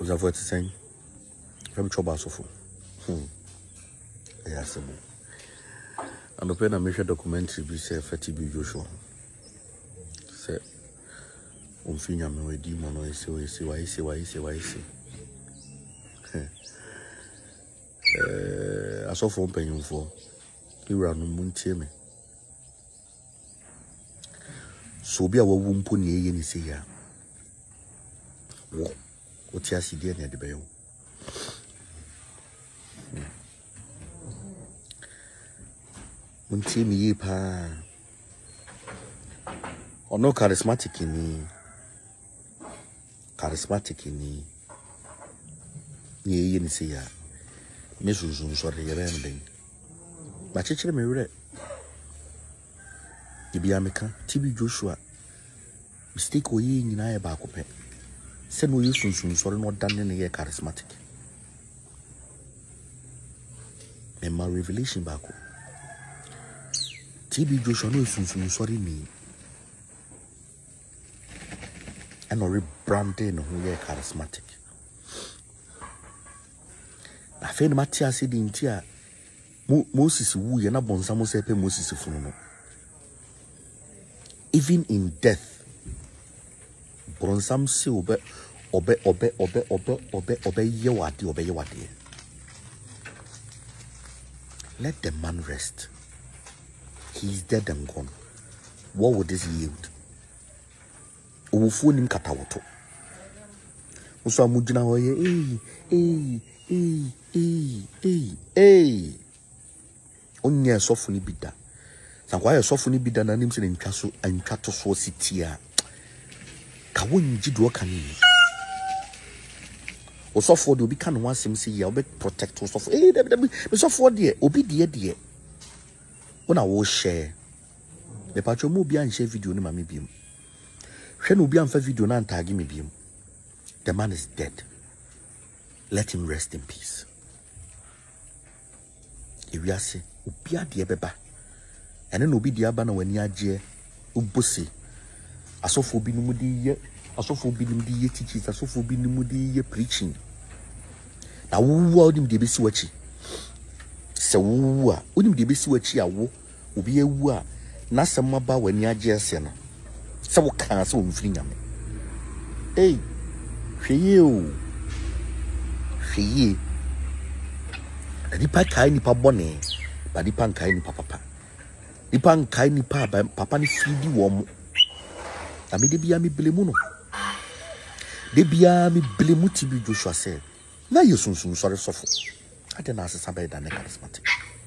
was a 40 cent from Chobasofo. Yes, and open a major documentary be say Fatty B. Joshua. Say, Umfinia me demon or say, why. I saw for paying for you ran moon me. So be our womb pony any say ya. What ya see dear near the bell. Munti me ye pa. Or no charismatic in me. Charismatic in me. Ye say ya. Mrs. Sorry, rending. But it's me read. You be American, TB Joshua. Mistake or ye in I back up. Send no use soon, sorry, not done in a year charismatic. And my revelation back. TB Joshua no soon, sorry me. And no rebranding who ye charismatic. I feel Matia said in Tia Moses woo ye na bonsamo sepe Moses funo. Even in death, Bronsam se obe yewadi. Let the man rest. He is dead and gone. What would this yield? Ufunim katawoto. Uso mujina hoye Onye sofuni bida. Sankwa sofuni bida na nim se ntwaso antwato so sitia. Ka wonji do kani. Osofo de obi kan ho asem se ya obi protect osofo. Me sofo de obi de. Ona wo share. Me patcho mo bi an share video ni ma me biem. Hwe no obi an fa video na tag me biem. The man is dead. Let him rest in peace. If you say, Ubia de beba, and then Ubi diabana when ya je, Ubusi, Asofo binumudi ye, Asofo binumudi ye teaching, Asofo binumudi ye preaching. Now, who are them de bisiwachi? So, wouldn't de bisiwachi a wo, Ubi a woo, Nasamaba when ya je sena. So, can't so fling. Hey, you. Ye Nipa kai nipa bone, but Nipan kai nipa papa. Nipan kai nipa papa ni feedi womo. Ami de bia mi blemuno. De bia mi blemu TB Joshua said. Na you soon sorry sofo. I didn't ask somebody that charismatic.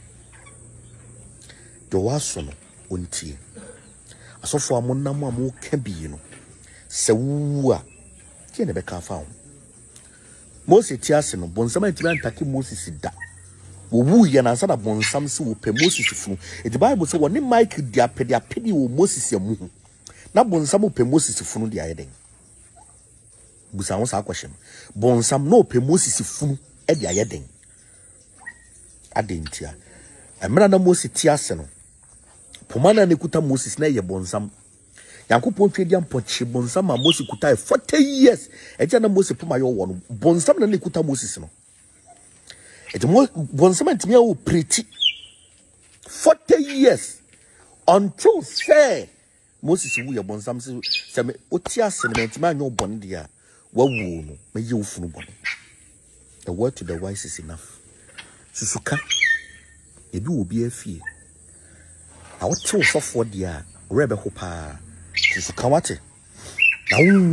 The wasono untie. Asofo amonna mo amo ka bi no. Se wu a tie ne be ka fa ho. Moses tiase no bonsam antimi antake Moses da. Wo wu ye na ansada bonsam se wo pe Moses fu. The Bible say woni Mike dia pedi wo Moses ya mu. Na bonsam wo pe Moses fu no dia yeden. Busa won sa question. Bonsam no pe Moses fu e dia yeden. Adentia. Emra na Moses tiase no. Pomana ne kuta Moses na ye bonsam. Yankopon twedi ampoche bonsam ma Moses kuta 40 years. Eja na Moses poma yo wo no. Bonsam na ne kuta Moses no. Eja bonsam antimi ya wo pretty 40 years until say Moses wu ye bonsam se me otia se me antimi anyo bone dia wa wu no me ye ufunu bone. The word to the wise is enough. Susuka ebi obi afie. A what so for dia rebe ho pa. Susuka wate. Na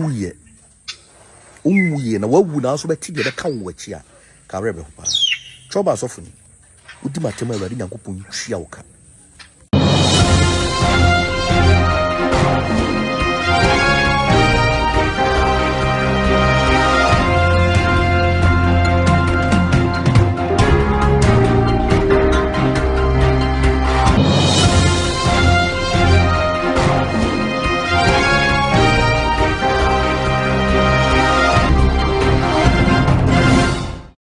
unwuye na wawu na so beti de be kan wachi a ka rebe ho pa. Choba sofuni. Udi matema Awurade Nyankopon twia wo ka.